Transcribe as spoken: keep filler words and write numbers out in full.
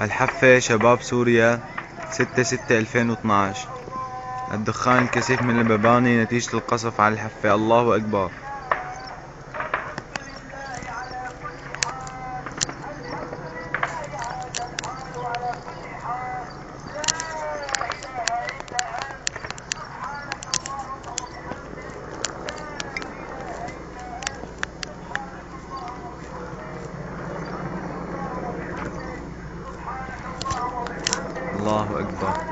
الحفة شباب سوريا ستة ستة ألفين واثنعش. الدخان الكثيف من المباني نتيجة القصف على الحفة. الله أكبر. الله أكبر.